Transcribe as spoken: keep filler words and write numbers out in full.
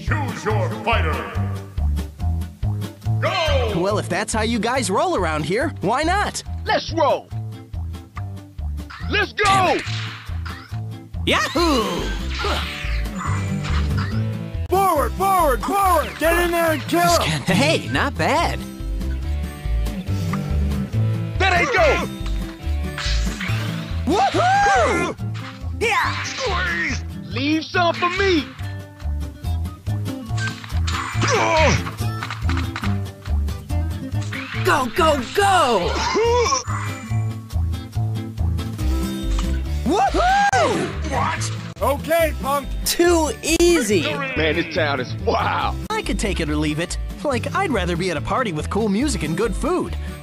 Choose your fighter. Go! Well, if that's how you guys roll around here, why not? Let's roll. Let's go! Yahoo! Forward, forward, forward! Get in there and kill him! Hey, not bad. There they go! Woohoo! Yeah! Squeeze! Leave some for me! Go, go, go! Woohoo! What? Okay, punk! Too easy. Man, this town is wild. I could take it or leave it. Like, I'd rather be at a party with cool music and good food.